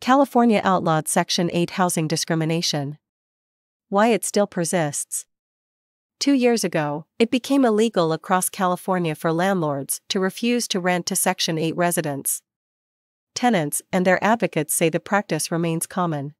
California outlawed Section 8 housing discrimination. Why it still persists. 2 years ago, it became illegal across California for landlords to refuse to rent to Section 8 residents. Tenants and their advocates say the practice remains common.